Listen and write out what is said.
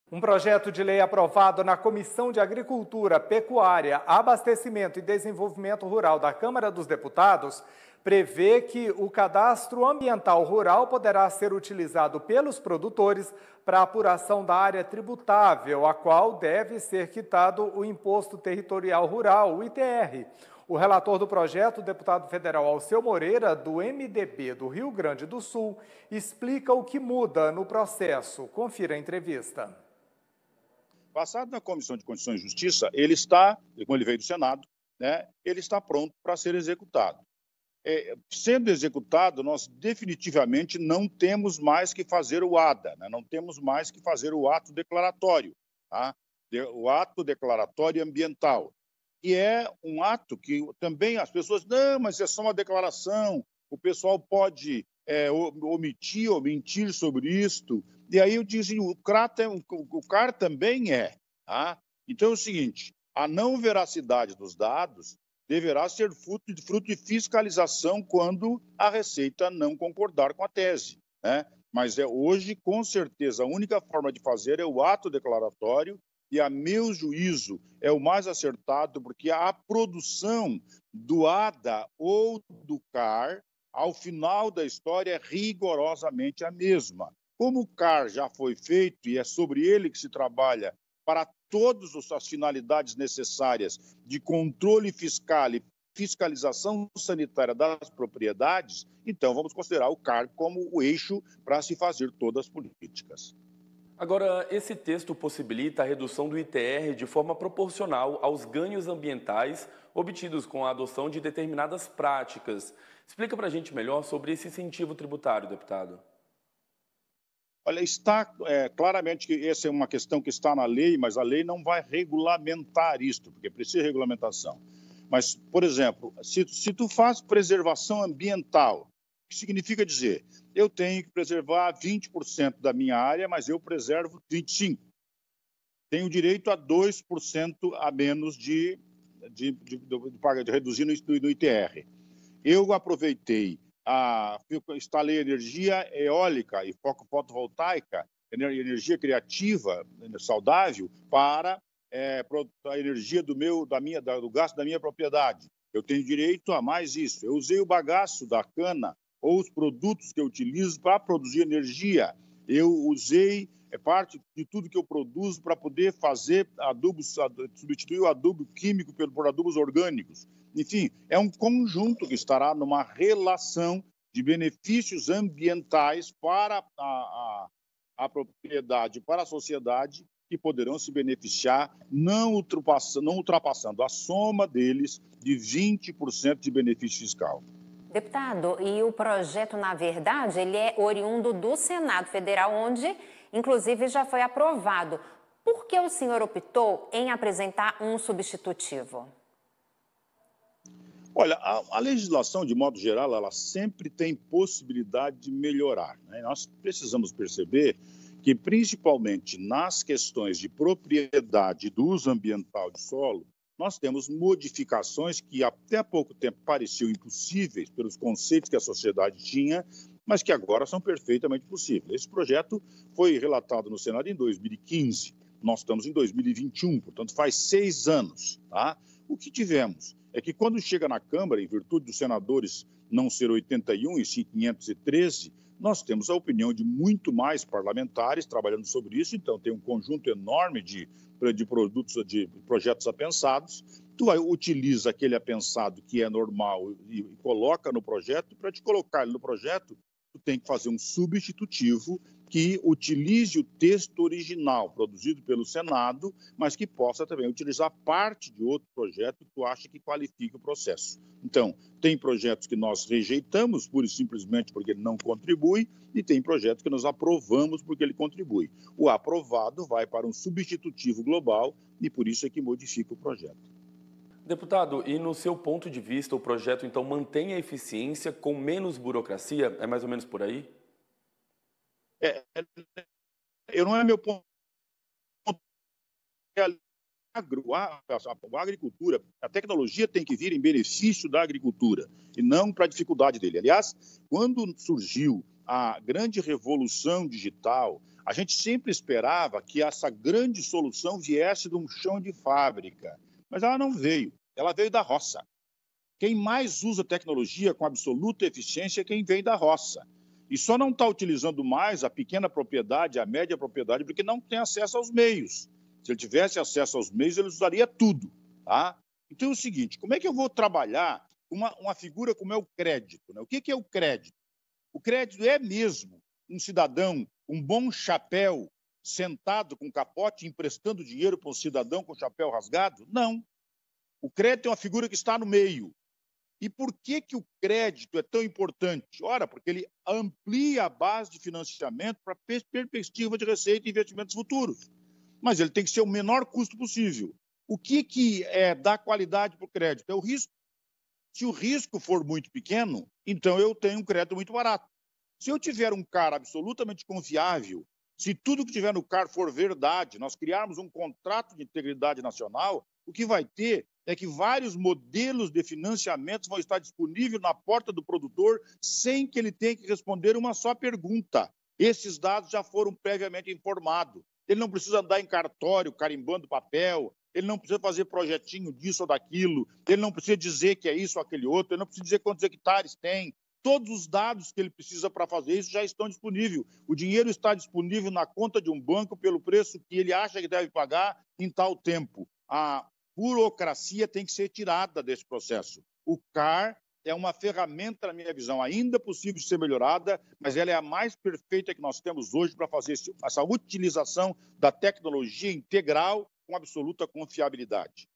Um projeto de lei aprovado na Comissão de Agricultura, Pecuária, Abastecimento e Desenvolvimento Rural da Câmara dos Deputados prevê que o cadastro ambiental rural poderá ser utilizado pelos produtores para apuração da área tributável, a qual deve ser quitado o Imposto Territorial Rural, o ITR. O relator do projeto, o deputado federal Alceu Moreira, do MDB do Rio Grande do Sul, explica o que muda no processo. Confira a entrevista. Passado na Comissão de Constituição e Justiça, ele está, como ele veio do Senado, ele está pronto para ser executado. Sendo executado, nós definitivamente não temos mais que fazer o ADA, não temos mais que fazer o ato declaratório, tá? O ato declaratório ambiental, que é um ato que também as pessoas, não, mas é só uma declaração, o pessoal pode omitir ou mentir sobre isto. E aí eu disse, o CAR também é. Tá? Então é o seguinte, a não veracidade dos dados deverá ser fruto de fiscalização quando a Receita não concordar com a tese. Né? Mas hoje, com certeza, a única forma de fazer é o ato declaratório e, a meu juízo, é o mais acertado, porque a produção do ADA ou do CAR, ao final da história, é rigorosamente a mesma. Como o CAR já foi feito e é sobre ele que se trabalha para todas as finalidades necessárias de controle fiscal e fiscalização sanitária das propriedades, então vamos considerar o CAR como o eixo para se fazer todas as políticas. Agora, esse texto possibilita a redução do ITR de forma proporcional aos ganhos ambientais obtidos com a adoção de determinadas práticas. Explica para a gente melhor sobre esse incentivo tributário, deputado. Olha, está claramente que essa é uma questão que está na lei, mas a lei não vai regulamentar isto, porque precisa de regulamentação. Mas, por exemplo, se tu faz preservação ambiental, o que significa dizer, eu tenho que preservar 20% da minha área, mas eu preservo 25%. Tenho direito a 2% a menos de reduzir no ITR. Eu aproveitei, instalei energia eólica e fotovoltaica, energia criativa, saudável, para a energia do gasto da minha propriedade. Eu tenho direito a mais isso. Eu usei o bagaço da cana ou os produtos que eu utilizo para produzir energia. Eu usei parte de tudo que eu produzo para poder fazer adubos, substituir o adubo químico por adubos orgânicos. Enfim, é um conjunto que estará numa relação de benefícios ambientais para a propriedade, para a sociedade, que poderão se beneficiar, não ultrapassando a soma deles de 20% de benefício fiscal. Deputado, e o projeto, na verdade, ele é oriundo do Senado Federal, onde, inclusive, já foi aprovado. Por que o senhor optou em apresentar um substitutivo? Olha, a legislação, de modo geral, ela sempre tem possibilidade de melhorar. Né? Nós precisamos perceber que, principalmente nas questões de propriedade e do uso ambiental de solo, nós temos modificações que até há pouco tempo pareciam impossíveis pelos conceitos que a sociedade tinha, mas que agora são perfeitamente possíveis. Esse projeto foi relatado no Senado em 2015, nós estamos em 2021, portanto faz 6 anos. Tá? O que tivemos é que quando chega na Câmara, em virtude dos senadores não ser 81 e sim 513, nós temos a opinião de muito mais parlamentares trabalhando sobre isso, então tem um conjunto enorme de produtos, de projetos apensados. Tu utiliza aquele apensado que é normal e coloca no projeto, e para te colocar ele no projeto, tu tem que fazer um substitutivo que utilize o texto original produzido pelo Senado, mas que possa também utilizar parte de outro projeto que tu acha que qualifique o processo. Então, tem projetos que nós rejeitamos, pura e simplesmente porque ele não contribui, e tem projetos que nós aprovamos porque ele contribui. O aprovado vai para um substitutivo global e por isso é que modifica o projeto. Deputado, e no seu ponto de vista, o projeto então mantém a eficiência com menos burocracia? É mais ou menos por aí? Não é meu ponto. A agricultura, a tecnologia tem que vir em benefício da agricultura e não para a dificuldade dele. Aliás, quando surgiu a grande revolução digital, A gente sempre esperava que essa grande solução viesse de um chão de fábrica, mas ela não veio, ela veio da roça. Quem mais usa tecnologia com absoluta eficiência é quem vem da roça. E só não está utilizando mais a pequena propriedade, a média propriedade, porque não tem acesso aos meios. Se ele tivesse acesso aos meios, ele usaria tudo. Tá? Então é o seguinte, como é que eu vou trabalhar uma figura como é o crédito? Né? O que é o crédito? O crédito é mesmo um cidadão, um bom chapéu, sentado com capote, emprestando dinheiro para um cidadão com chapéu rasgado? Não. O crédito é uma figura que está no meio. E por que o crédito é tão importante? Ora, porque ele amplia a base de financiamento para perspectiva de receita e investimentos futuros. Mas ele tem que ser o menor custo possível. O que dá qualidade para o crédito? É o risco. Se o risco for muito pequeno, então eu tenho um crédito muito barato. Se eu tiver um CAR absolutamente confiável, se tudo que tiver no CAR for verdade, nós criarmos um contrato de integridade nacional, o que vai ter é que vários modelos de financiamento vão estar disponíveis na porta do produtor sem que ele tenha que responder uma só pergunta. Esses dados já foram previamente informados. Ele não precisa andar em cartório, carimbando papel, ele não precisa fazer projetinho disso ou daquilo, ele não precisa dizer que é isso ou aquele outro, ele não precisa dizer quantos hectares tem. Todos os dados que ele precisa para fazer isso já estão disponíveis. O dinheiro está disponível na conta de um banco pelo preço que ele acha que deve pagar em tal tempo. A burocracia tem que ser tirada desse processo. O CAR é uma ferramenta, na minha visão, ainda possível de ser melhorada, mas ela é a mais perfeita que nós temos hoje para fazer essa utilização da tecnologia integral com absoluta confiabilidade.